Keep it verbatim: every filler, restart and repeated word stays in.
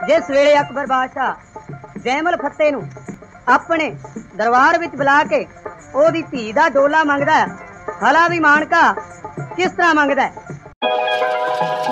जिस वेले अकबर बादशाह जैमल फत्ते नूं अपने दरबार विच बुला के ओदी धी दा डोला मंगदा है, हला भी मानका किस तरह मंगदा है।